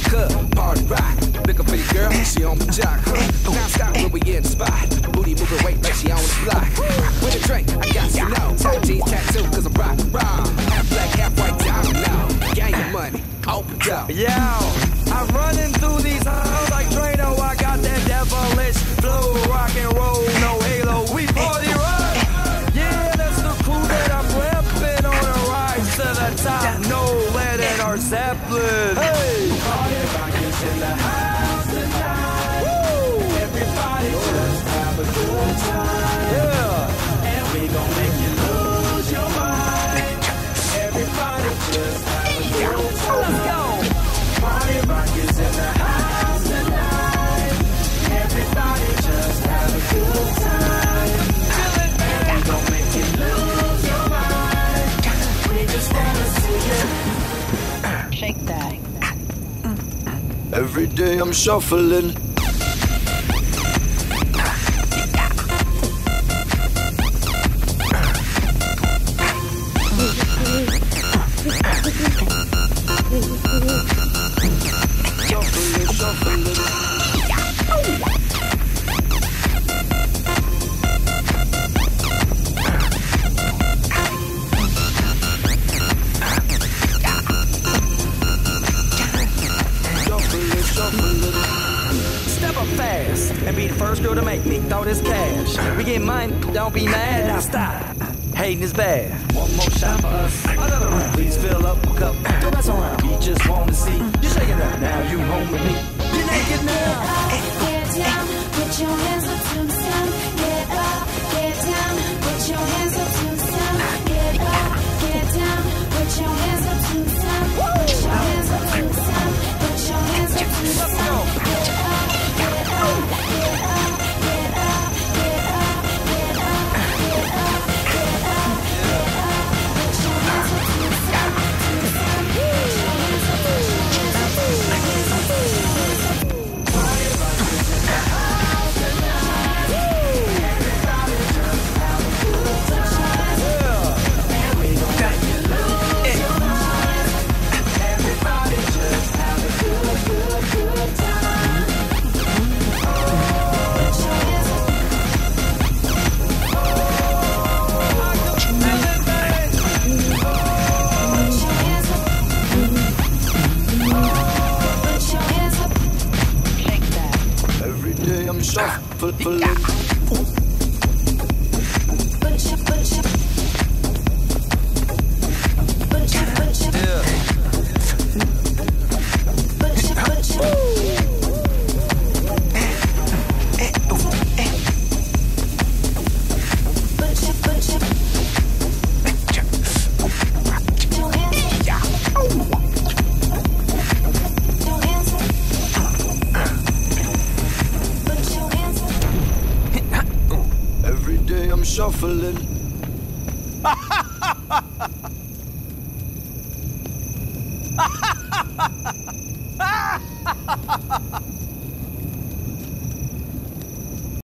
club, party rock. Looking for your girl, she on my jock. Now stop when we in the spot. Booty moving weight like she on the block. With a drink, I got you know. Tight jeans, tattoo, cause I'm rock and roll. Half black, half white, domino. Gang your money, open up. Yo, I'm running through these halls like Drano. I got that devilish flow, rock and roll, no halo. We party rock. Yeah, that's the crew that I'm repping on a rise to the top. No lead in our Zeppelin. Hey, party rock is in the house tonight. Woo! Everybody just have a good time. Yeah, and we gon' make you lose your mind. Everybody just have a good time. Let's go. Party rock is in the house tonight. Everybody just have a good time. Feel it, man. We gon' make you lose your mind. We just wanna see you shake that. Every day I'm shuffling. Step up fast and be the first girl to make me throw this cash. We get mine, don't be mad, now stop. Hating is bad. One more shot for us. Another round. Please fill up a cup. Don't mess around. We just wanna see you shaking up. Now you home with me. You're naked now. Get down, put your hands up to the sun. Get up, get down, put your hands up to the sun. Get up, get down, put your hands up to the sun. Put your hands up to the sun. Put your hands up to the sun. Get up, get up, get up, get up, get up, get up, get up, get up, get up. Put your hands up to the sun, to the sun. Put your hands up, put your hands up, put your hands up, put your hands up. Party rock is in the house tonight. Everybody just have a good time. And we gon' make you lose your mind. Everybody just have a good time. Put your hands up. Put your hands up. Put your hands up. Shake that. Every day I'm shuffling. Put your, put your, put your, put your, put your, put your. Put your, put your. Your hands up. Your hands up. Put your hands up. Every day I'm shuffling.